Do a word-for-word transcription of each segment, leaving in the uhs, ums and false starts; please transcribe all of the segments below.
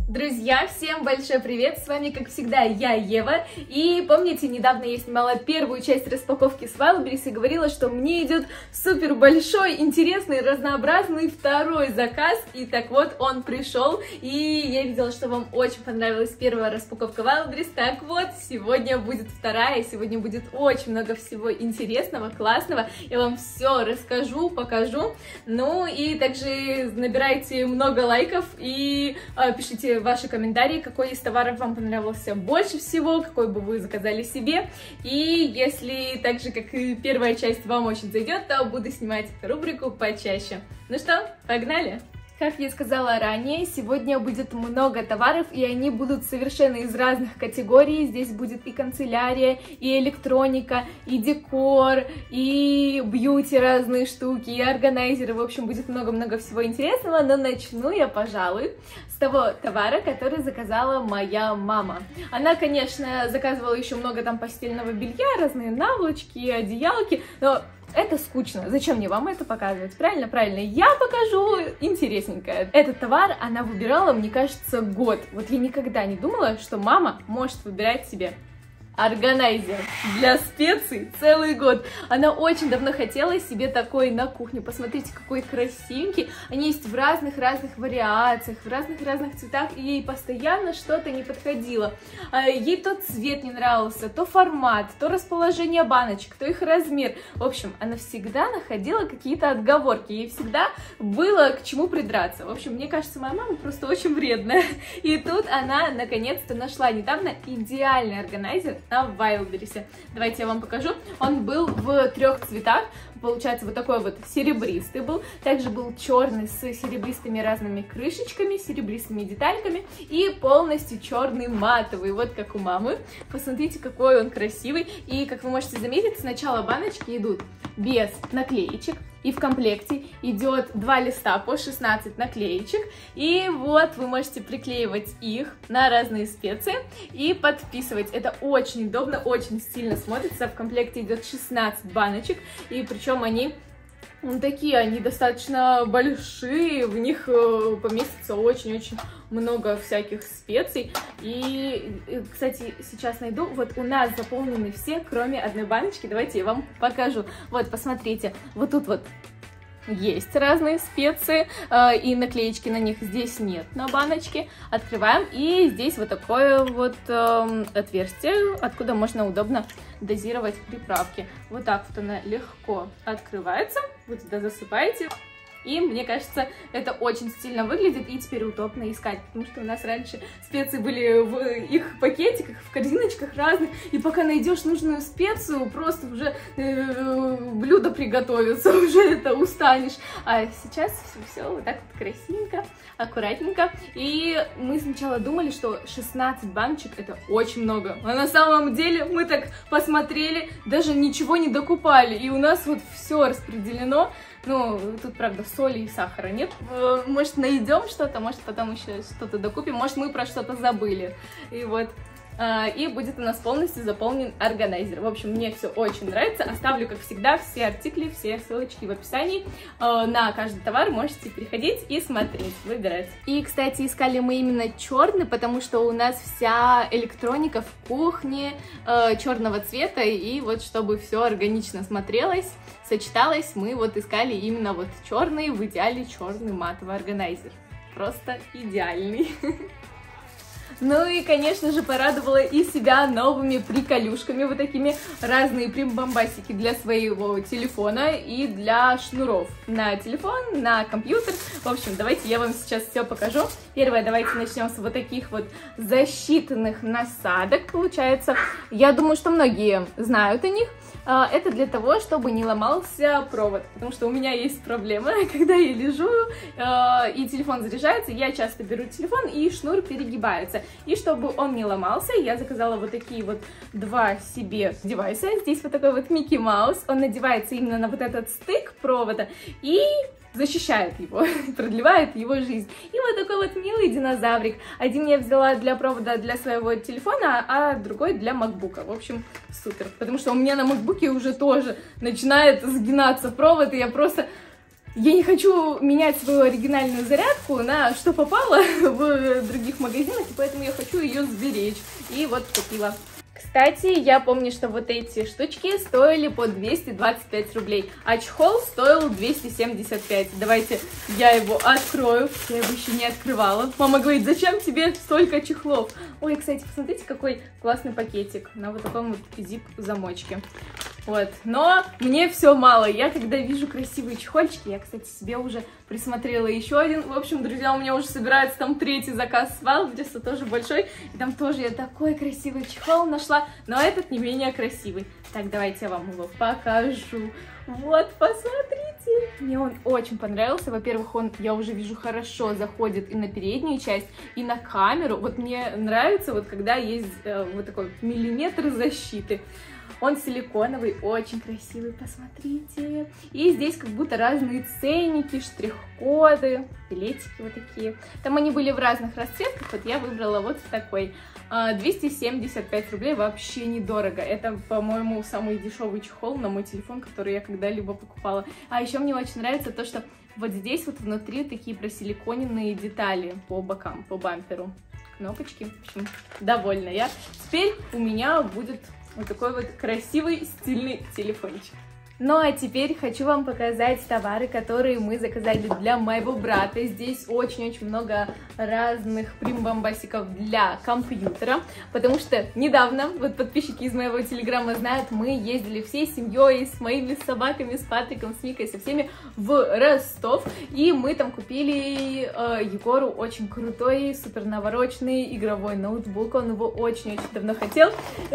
Друзья, всем большой привет! С вами, как всегда, я, Ева. И помните, недавно я снимала первую часть распаковки с Wildberries и говорила, что мне идет супер большой, интересный, разнообразный второй заказ. И так вот, он пришел. И я видела, что вам очень понравилась первая распаковка Wildberries. Так вот, сегодня будет вторая. Сегодня будет очень много всего интересного, классного. Я вам все расскажу, покажу. Ну и также набирайте много лайков и э, пишите ваши комментарии, какой из товаров вам понравился больше всего, какой бы вы заказали себе. И если так же, как и первая часть, вам очень зайдет, то буду снимать эту рубрику почаще. Ну что, погнали! Как я сказала ранее, сегодня будет много товаров, и они будут совершенно из разных категорий. Здесь будет и канцелярия, и электроника, и декор, и бьюти разные штуки, и органайзеры. В общем, будет много-много всего интересного, но начну я, пожалуй, с того товара, который заказала моя мама. Она, конечно, заказывала еще много там постельного белья, разные наволочки, одеялки, но это скучно. Зачем мне вам это показывать? Правильно, правильно. Я покажу интересненькое. Этот товар она выбирала, мне кажется, год. Вот я никогда не думала, что мама может выбирать себе органайзер для специй целый год. Она очень давно хотела себе такой на кухню. Посмотрите, какой красивенький. Они есть в разных-разных вариациях, в разных-разных цветах, и ей постоянно что-то не подходило. Ей то цвет не нравился, то формат, то расположение баночек, то их размер. В общем, она всегда находила какие-то отговорки, ей всегда было к чему придраться. В общем, мне кажется, моя мама просто очень вредная. И тут она наконец-то нашла недавно идеальный органайзер на Wildberries. Давайте я вам покажу. Он был в трех цветах. Получается, вот такой вот серебристый был. Также был черный с серебристыми разными крышечками, серебристыми детальками. И полностью черный матовый, вот как у мамы. Посмотрите, какой он красивый. И, как вы можете заметить, сначала баночки идут без наклеечек. И в комплекте идет два листа по шестнадцать наклеечек. И вот вы можете приклеивать их на разные специи и подписывать. Это очень удобно, очень стильно смотрится. В комплекте идет шестнадцать баночек. И причем они ну, такие, они достаточно большие. В них поместится очень-очень много всяких специй. И, кстати, сейчас найду. Вот у нас заполнены все, кроме одной баночки. Давайте я вам покажу. Вот, посмотрите. Вот тут вот есть разные специи, и наклеечки на них здесь нет на баночке. Открываем, и здесь вот такое вот э, отверстие, откуда можно удобно дозировать приправки. Вот так вот она легко открывается. Вы туда засыпаете. И мне кажется, это очень стильно выглядит, и теперь удобно искать, потому что у нас раньше специи были в их пакетиках, в корзиночках разных, и пока найдешь нужную специю, просто уже э, блюдо приготовится, уже это устанешь. А сейчас все, все вот так вот красивенько, аккуратненько. И мы сначала думали, что шестнадцать баночек это очень много, а на самом деле мы так посмотрели, даже ничего не докупали, и у нас вот все распределено. Ну, тут, правда, соли и сахара нет. Может, найдем что-то, может, потом еще что-то докупим, может, мы про что-то забыли. И вот, и будет у нас полностью заполнен органайзер. В общем, мне все очень нравится. Оставлю, как всегда, все артикли, все ссылочки в описании. На каждый товар можете переходить и смотреть, выбирать. И, кстати, искали мы именно черный, потому что у нас вся электроника в кухне черного цвета. И вот, чтобы все органично смотрелось, сочеталось, мы вот искали именно вот черный, в идеале черный матовый органайзер. Просто идеальный. Ну и, конечно же, порадовала и себя новыми приколюшками, вот такими разные прибамбасики для своего телефона и для шнуров на телефон, на компьютер. В общем, давайте я вам сейчас все покажу. Первое, давайте начнем с вот таких вот засчитанных насадок, получается. Я думаю, что многие знают о них. Это для того, чтобы не ломался провод, потому что у меня есть проблема, когда я лежу и телефон заряжается, я часто беру телефон и шнур перегибается. И чтобы он не ломался, я заказала вот такие вот два себе девайса. Здесь вот такой вот Микки Маус, он надевается именно на вот этот стык провода и защищает его, продлевает его жизнь. И вот такой вот милый динозаврик. Один я взяла для провода для своего телефона, а другой для макбука. В общем, супер. Потому что у меня на макбуке уже тоже начинает сгинаться провод, и я просто я не хочу менять свою оригинальную зарядку на что попало в других магазинах, и поэтому я хочу ее сберечь. И вот купила. Кстати, я помню, что вот эти штучки стоили по двести двадцать пять рублей, а чехол стоил двести семьдесят пять. Давайте я его открою. Я его еще не открывала. Мама говорит, зачем тебе столько чехлов? Ой, кстати, посмотрите, какой классный пакетик на вот таком вот зип-замочке. Вот, но мне все мало. Я когда вижу красивые чехольчики, я, кстати, себе уже присмотрела еще один. В общем, друзья, у меня уже собирается там третий заказ с Wildberries, тоже большой. И там тоже я такой красивый чехол нашла, но этот не менее красивый. Так, давайте я вам его покажу. Вот, посмотрите. Мне он очень понравился. Во-первых, он, я уже вижу, хорошо заходит и на переднюю часть, и на камеру. Вот мне нравится, вот когда есть э, вот такой миллиметр защиты. Он силиконовый, очень красивый, посмотрите. И здесь как будто разные ценники, штрих-коды, билетики вот такие. Там они были в разных расцветках, вот я выбрала вот такой. двести семьдесят пять рублей, вообще недорого. Это, по-моему, самый дешевый чехол на мой телефон, который я когда-либо покупала. А еще мне очень нравится то, что вот здесь вот внутри такие просиликоненные детали по бокам, по бамперу. Кнопочки, в общем, довольна я. Теперь у меня будет вот такой вот красивый, стильный телефончик. Ну а теперь хочу вам показать товары, которые мы заказали для моего брата. Здесь очень-очень много разных примбомбасиков для компьютера, потому что недавно, вот подписчики из моего телеграма знают, мы ездили всей семьей с моими собаками, с Патриком, с Микой, со всеми в Ростов, и мы там купили э, Егору очень крутой, супер навороченный игровой ноутбук, он его очень-очень давно хотел,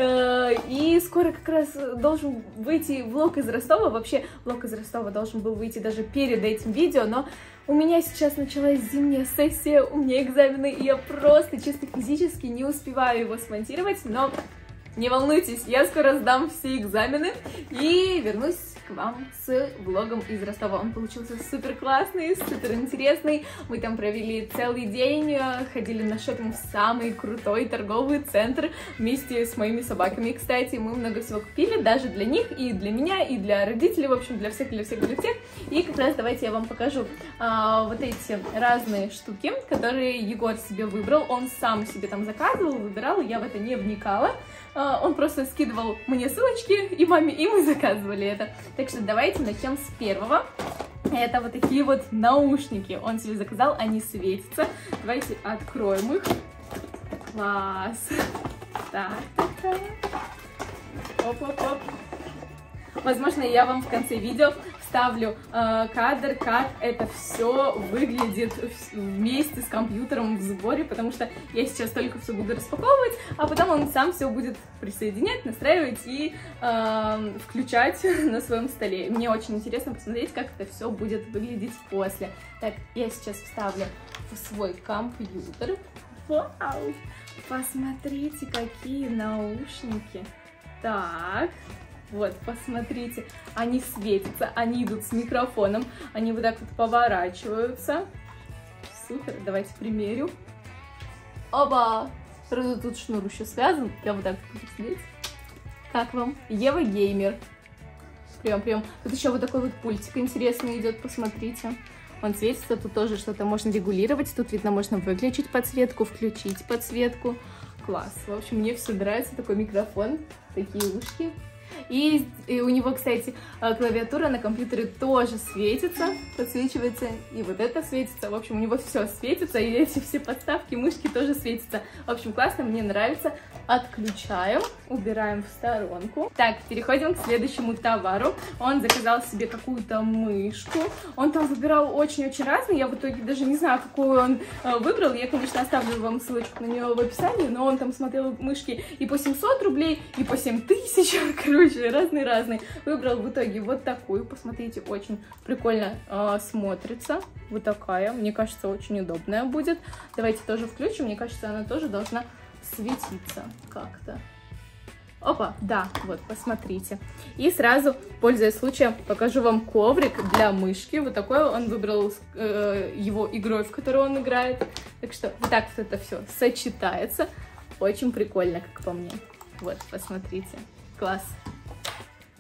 э, и скоро как раз должен выйти влог из Ростова. Вообще, влог из Ростова должен был выйти даже перед этим видео, но у меня сейчас началась зимняя сессия, у меня экзамены, и я просто чисто физически не успеваю его смонтировать, но не волнуйтесь, я скоро сдам все экзамены и вернусь к вам с влогом из Ростова. Он получился супер классный, супер интересный. Мы там провели целый день, ходили на шопинг в самый крутой торговый центр вместе с моими собаками. Кстати, мы много всего купили, даже для них, и для меня, и для родителей, в общем, для всех, для всех, для всех. И как раз давайте я вам покажу а, вот эти разные штуки, которые Егор себе выбрал. Он сам себе там заказывал, выбирал, я в это не вникала. Он просто скидывал мне ссылочки и маме, и мы заказывали это. Так что давайте начнем с первого. Это вот такие вот наушники. Он себе заказал, они светятся. Давайте откроем их. Класс. Так, так, так. Оп-оп-оп. Возможно, я вам в конце видео вставлю э, кадр, как это все выглядит вместе с компьютером в сборе, потому что я сейчас только все буду распаковывать, а потом он сам все будет присоединять, настраивать и э, включать на своем столе. Мне очень интересно посмотреть, как это все будет выглядеть после. Так, я сейчас вставлю в свой компьютер. Вау! Посмотрите, какие наушники. Так. Вот, посмотрите, они светятся, они идут с микрофоном, они вот так вот поворачиваются. Супер, давайте примерю. Оба! Правда, тут шнур еще связан, я вот так буду сидеть. Как вам? Ева Геймер. Прям, прям. Тут еще вот такой вот пультик интересный идет, посмотрите. Он светится, тут тоже что-то можно регулировать, тут видно, можно выключить подсветку, включить подсветку. Класс. В общем, мне все нравится, такой микрофон, такие ушки. И, и у него, кстати, клавиатура на компьютере тоже светится, подсвечивается, и вот это светится. В общем, у него все светится, и эти все подставки, мышки тоже светятся. В общем, классно, мне нравится. Отключаем, убираем в сторонку. Так, переходим к следующему товару. Он заказал себе какую-то мышку. Он там выбирал очень-очень разные. Я в итоге даже не знаю, какую он выбрал. Я, конечно, оставлю вам ссылочку на нее в описании, но он там смотрел мышки и по семьсот рублей, и по семь тысяч, короче, разные-разные. Выбрал в итоге вот такую. Посмотрите, очень прикольно э, смотрится. Вот такая. Мне кажется, очень удобная будет. Давайте тоже включим. Мне кажется, она тоже должна светиться как-то. Опа, да, вот, посмотрите. И сразу, пользуясь случаем, покажу вам коврик для мышки. Вот такой он выбрал э, его игрой, в которую он играет. Так что вот так вот это все сочетается. Очень прикольно, как по мне. Вот, посмотрите. Класс.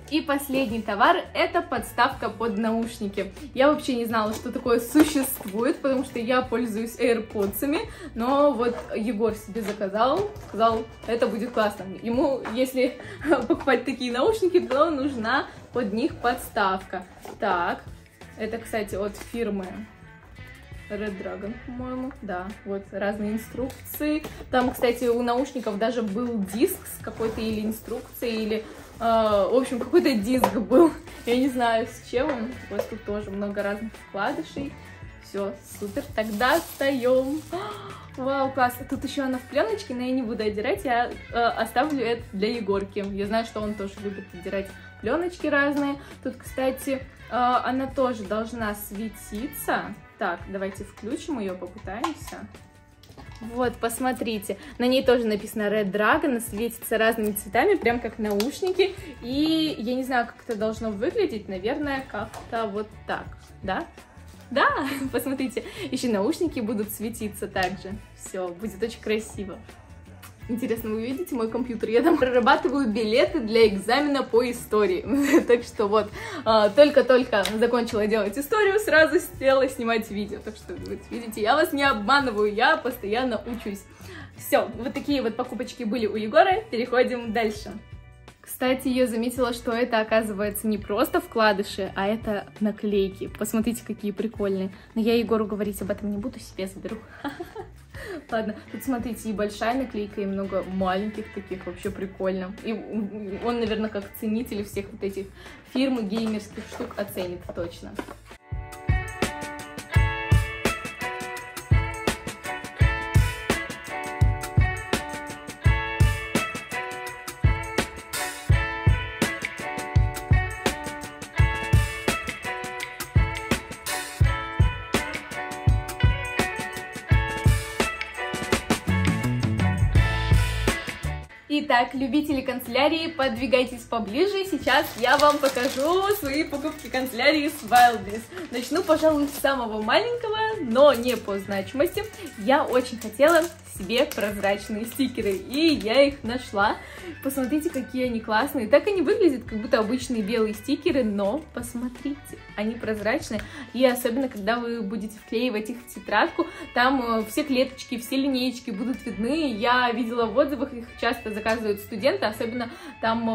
И последний товар — это подставка под наушники. Я вообще не знала, что такое существует, потому что я пользуюсь AirPods'ами, но вот Егор себе заказал, сказал, это будет классно. Ему, если покупать такие наушники, то нужна под них подставка. Так, это, кстати, от фирмы Red Dragon, по-моему, да, вот разные инструкции. Там, кстати, у наушников даже был диск с какой-то или инструкцией, или, э, в общем, какой-то диск был. Я не знаю, с чем он. Вот тут тоже много разных вкладышей. Все, супер. Тогда встаем. Вау, классно. Тут еще она в пленочке, но я не буду отдирать, я э, оставлю это для Егорки. Я знаю, что он тоже любит отдирать пленочки разные. Тут, кстати, э, она тоже должна светиться. Так, давайте включим ее, попытаемся. Вот, посмотрите, на ней тоже написано Red Dragon, светится разными цветами, прям как наушники. И я не знаю, как это должно выглядеть, наверное, как-то вот так, да? Да, посмотрите, еще наушники будут светиться также. Все, будет очень красиво. Интересно, вы видите мой компьютер? Я там прорабатываю билеты для экзамена по истории. Так что вот, только-только закончила делать историю, сразу села снимать видео. Так что, вот, видите, я вас не обманываю, я постоянно учусь. Все, вот такие вот покупочки были у Егора. Переходим дальше. Кстати, я заметила, что это, оказывается, не просто вкладыши, а это наклейки. Посмотрите, какие прикольные. Но я Егору говорить об этом не буду, себе заберу. Ладно, тут смотрите, и большая наклейка, и много маленьких таких, вообще прикольно. И он, наверное, как ценитель всех вот этих фирм и геймерских штук оценит точно. Итак, любители канцелярии, подвигайтесь поближе. Сейчас я вам покажу свои покупки канцелярии с Wildberries. Начну, пожалуй, с самого маленького, но не по значимости. Я очень хотела себе прозрачные стикеры, и я их нашла. Посмотрите, какие они классные. Так они выглядят, как будто обычные белые стикеры, но посмотрите, они прозрачные. И особенно, когда вы будете вклеивать их в тетрадку, там все клеточки, все линеечки будут видны. Я видела в отзывах, их часто заказывают студенты, особенно там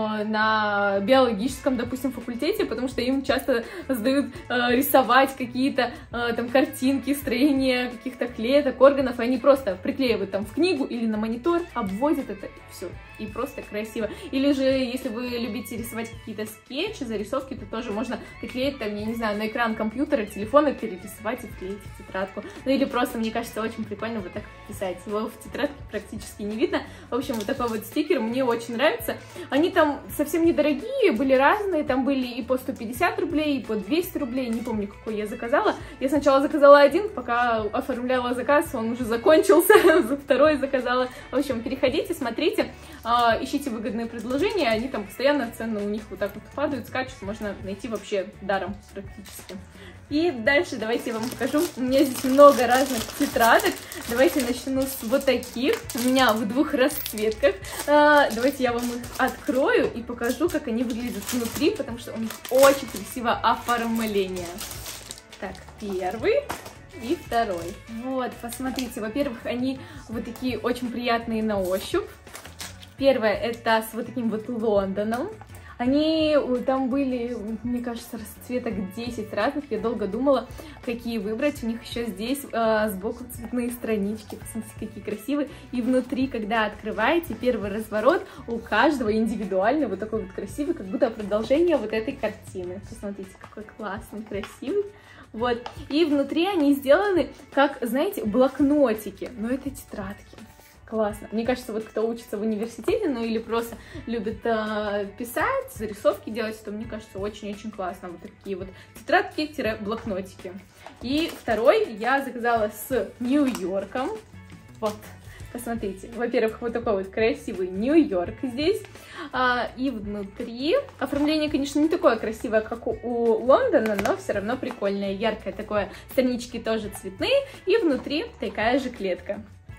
на биологическом, допустим, факультете, потому что им часто сдают э, рисовать какие-то э, там картинки, строения каких-то клеток, органов, и они просто приклеивают там в книгу или на монитор, обводят это, и все, и просто красиво. Или же, если вы любите рисовать какие-то скетчи, зарисовки, то тоже можно приклеить там, я не знаю, на экран компьютера, телефона, перерисовать и вклеить в тетрадку. Ну или просто, мне кажется, очень прикольно вот так писать. Его в тетрадке практически не видно. В общем, вот такой вот стикер мне очень нравится. Они там совсем недорогие, были разные, там были и по сто пятьдесят рублей, и по двести рублей, не помню, какой я заказала. Я сначала заказала один, пока оформляла заказ, он уже закончился, за второй заказала. В общем, переходите, смотрите, ищите выгодные предложения, они там постоянно, цены у них вот так вот падают, скачут, можно найти вообще даром практически. И дальше давайте я вам покажу. У меня здесь много разных тетрадок. Давайте начну с вот таких. У меня в двух расцветках. Давайте я вам их открою и покажу, как они выглядят внутри, потому что у них очень красивое оформление. Так, первый и второй. Вот, посмотрите. Во-первых, они вот такие очень приятные на ощупь. Первое, это с вот таким вот Лондоном. Они там были, мне кажется, расцветок десять разных. Я долго думала, какие выбрать. У них еще здесь э, сбоку цветные странички. Посмотрите, какие красивые. И внутри, когда открываете первый разворот, у каждого индивидуальный, вот такой вот красивый, как будто продолжение вот этой картины. Посмотрите, какой классный, красивый. Вот. И внутри они сделаны, как, знаете, блокнотики. Но это тетрадки. Классно. Мне кажется, вот кто учится в университете, ну или просто любит э, писать, зарисовки делать, то мне кажется, очень-очень классно. Вот такие вот тетрадки-блокнотики. И второй я заказала с Нью-Йорком. Вот. Посмотрите. Во-первых, вот такой вот красивый Нью-Йорк здесь. А, и внутри оформление, конечно, не такое красивое, как у, у Лондона, но все равно прикольное, яркое такое. Странички тоже цветные. И внутри такая же клетка.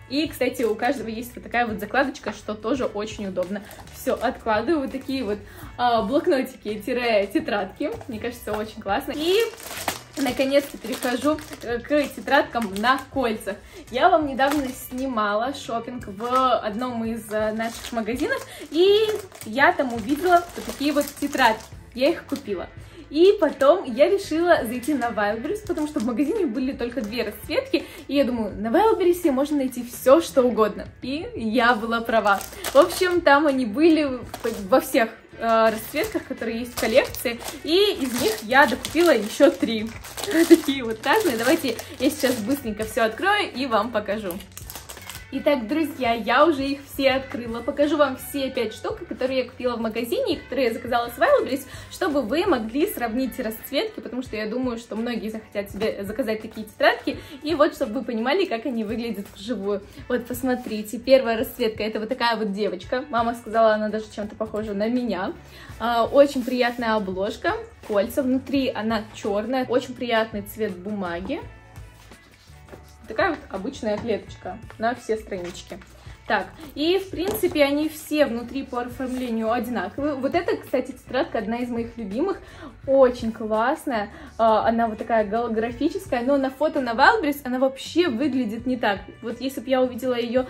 И, кстати, у каждого есть вот такая вот закладочка, что тоже очень удобно. Все, откладываю вот такие вот а, блокнотики-тетрадки. Мне кажется, очень классно. И наконец-то перехожу к тетрадкам на кольцах. Я вам недавно снимала шопинг в одном из наших магазинов, и я там увидела вот такие вот тетрадки. Я их купила. И потом я решила зайти на Wildberries, потому что в магазине были только две расцветки, и я думаю, на Wildberries можно найти все, что угодно. И я была права. В общем, там они были во всех э, расцветках, которые есть в коллекции, и из них я докупила еще три. Такие вот разные. Давайте я сейчас быстренько все открою и вам покажу. Итак, друзья, я уже их все открыла. Покажу вам все пять штук, которые я купила в магазине, и которые я заказала с Wildberries, чтобы вы могли сравнить расцветки, потому что я думаю, что многие захотят себе заказать такие тетрадки. И вот, чтобы вы понимали, как они выглядят вживую. Вот, посмотрите, первая расцветка — это вот такая вот девочка. Мама сказала, она даже чем-то похожа на меня. Очень приятная обложка, кольца. Внутри она черная, очень приятный цвет бумаги. Такая вот обычная клеточка на все странички. Так, и в принципе они все внутри по оформлению одинаковые. Вот эта, кстати, тетрадка одна из моих любимых, очень классная. Она вот такая голографическая, но на фото на Wildberries она вообще выглядит не так. Вот если бы я увидела ее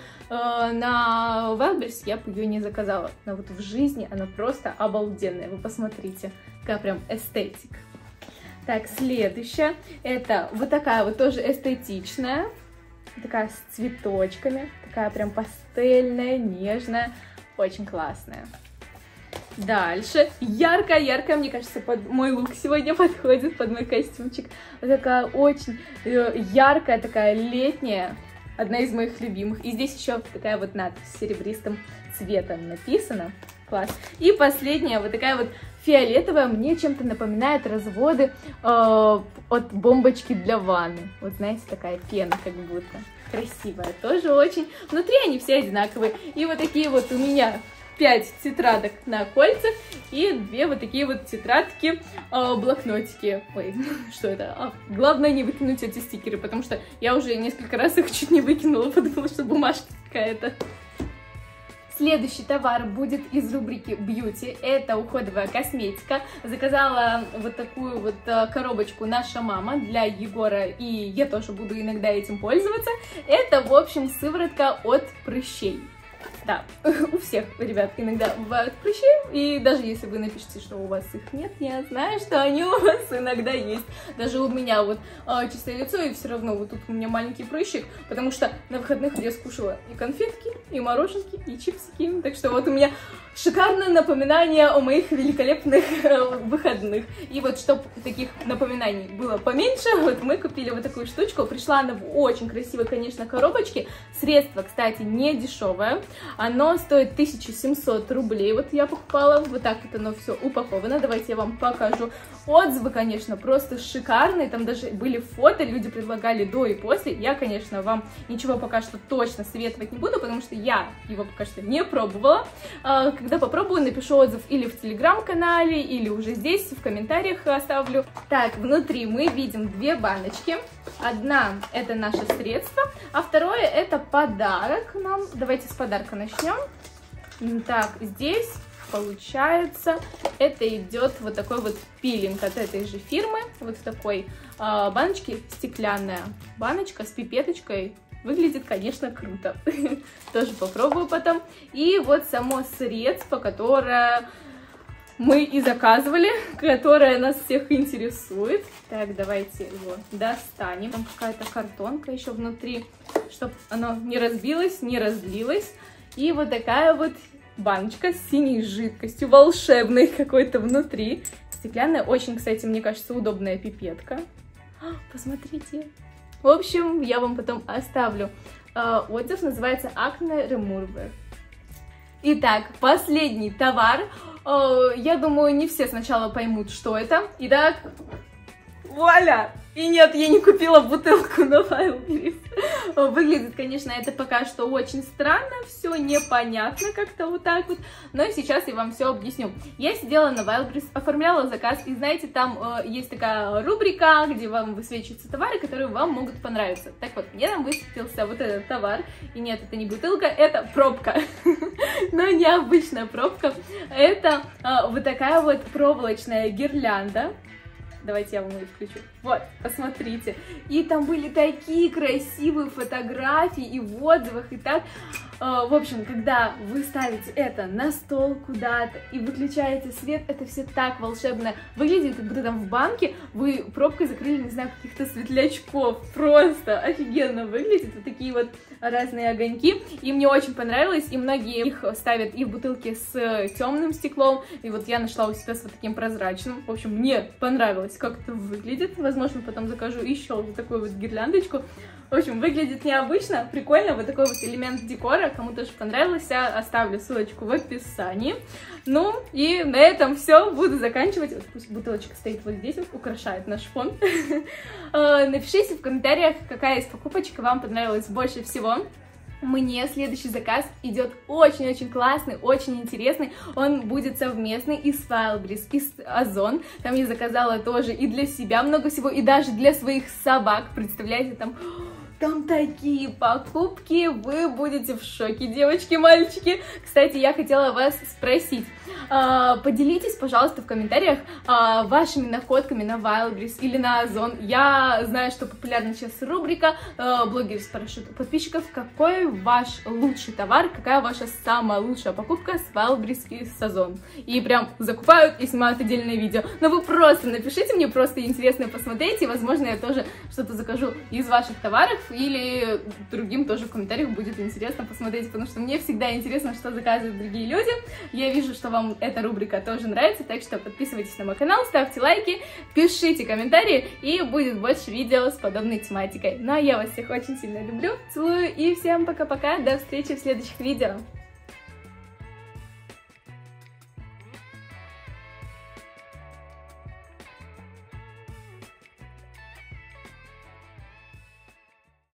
на Wildberries, я бы ее не заказала. Но вот в жизни она просто обалденная. Вы посмотрите, какая прям эстетика. Так, следующая, это вот такая вот тоже эстетичная, такая с цветочками, такая прям пастельная, нежная, очень классная. Дальше, яркая-яркая, мне кажется, под мой лук сегодня подходит, под мой костюмчик. Вот такая очень яркая, такая летняя, одна из моих любимых. И здесь еще такая вот надпись серебристым цветом написана. Класс. И последняя, вот такая вот фиолетовая, мне чем-то напоминает разводы э, от бомбочки для ванны. Вот знаете, такая пена как будто. Красивая тоже очень. Внутри они все одинаковые. И вот такие вот у меня пять тетрадок на кольцах и две вот такие вот тетрадки, э, блокнотики. Ой, что это? А, главное не выкинуть эти стикеры, потому что я уже несколько раз их чуть не выкинула, потому что бумажка какая-то. Следующий товар будет из рубрики Beauty. Это уходовая косметика. Заказала вот такую вот коробочку наша мама для Егора, и я тоже буду иногда этим пользоваться. Это, в общем, сыворотка от прыщей. Да, у всех, ребят, иногда бывают прыщи, и даже если вы напишите, что у вас их нет, я знаю, что они у вас иногда есть. Даже у меня вот а, чистое лицо, и все равно вот тут у меня маленький прыщик, потому что на выходных я скушала и конфетки, и мороженки, и чипсики, так что вот у меня шикарное напоминание о моих великолепных выходных. И вот, чтобы таких напоминаний было поменьше, вот мы купили вот такую штучку. Пришла она в очень красивой, конечно, коробочке. Средство, кстати, не дешевое. Оно стоит тысяча семьсот рублей. Вот я покупала. Вот так вот оно все упаковано. Давайте я вам покажу. Отзывы, конечно, просто шикарные. Там даже были фото, люди предлагали до и после. Я, конечно, вам ничего пока что точно советовать не буду, потому что я его пока что не пробовала. Когда попробую, напишу отзыв или в телеграм-канале, или уже здесь, в комментариях оставлю. Так, внутри мы видим две баночки. Одна — это наше средство, а второе — это подарок нам. Давайте с подарка начнем. Так, здесь получается, это идет вот такой вот пилинг от этой же фирмы. Вот в такой э, баночке, стеклянная баночка с пипеточкой. Выглядит, конечно, круто. Тоже попробую потом. И вот само средство, которое мы и заказывали, которое нас всех интересует. Так, давайте его достанем. Там какая-то картонка еще внутри, чтобы оно не разбилось, не разлилось. И вот такая вот баночка с синей жидкостью, волшебной какой-то внутри. Стеклянная, очень, кстати, мне кажется, удобная пипетка. Посмотрите. В общем, я вам потом оставлю э, отзыв, называется Acne Remover. Итак, последний товар. Э, я думаю, не все сначала поймут, что это. Итак, вуаля! И нет, я не купила бутылку на Wildberries. Выглядит, конечно, это пока что очень странно, все непонятно как-то вот так вот, но сейчас я вам все объясню. Я сидела на Wildberries, оформляла заказ, и знаете, там э, есть такая рубрика, где вам высвечиваются товары, которые вам могут понравиться. Так вот, мне там высветился вот этот товар, и нет, это не бутылка, это пробка, но необычная пробка. Это вот такая вот проволочная гирлянда. Давайте я вам ее включу. Вот, посмотрите. И там были такие красивые фотографии и в отзывах, и так. В общем, когда вы ставите это на стол куда-то и выключаете свет, это все так волшебно выглядит, как будто там в банке вы пробкой закрыли, не знаю, каких-то светлячков. Просто офигенно выглядит. Вот такие вот разные огоньки. И мне очень понравилось, и многие их ставят и в бутылки с темным стеклом. И вот я нашла у себя с вот таким прозрачным. В общем, мне понравилось, как это выглядит. Возможно, потом закажу еще вот такую вот гирляндочку. В общем, выглядит необычно, прикольно, вот такой вот элемент декора. Кому тоже понравился, оставлю ссылочку в описании. Ну, и на этом все, буду заканчивать. Вот пусть бутылочка стоит вот здесь, вот, украшает наш фон. Напишите в комментариях, какая из покупочек вам понравилась больше всего. Мне следующий заказ идет очень-очень классный, очень интересный. Он будет совместный и с Wildberries, и с Озон. Там я заказала тоже и для себя много всего, и даже для своих собак. Представляете, там... Там такие покупки, вы будете в шоке, девочки, мальчики. Кстати, я хотела вас спросить, поделитесь, пожалуйста, в комментариях вашими находками на Wildberries или на Озон. Я знаю, что популярна сейчас рубрика «Блогеры спрашивают у подписчиков», какой ваш лучший товар, какая ваша самая лучшая покупка с Wildberries и с Озон. И прям закупают и снимают отдельное видео. Но вы просто напишите мне, просто интересно посмотреть, и, возможно, я тоже что-то закажу из ваших товаров, или другим тоже в комментариях будет интересно посмотреть, потому что мне всегда интересно, что заказывают другие люди. Я вижу, что вам эта рубрика тоже нравится, так что подписывайтесь на мой канал, ставьте лайки, пишите комментарии, и будет больше видео с подобной тематикой. Ну а я вас всех очень сильно люблю, целую, и всем пока-пока, до встречи в следующих видео.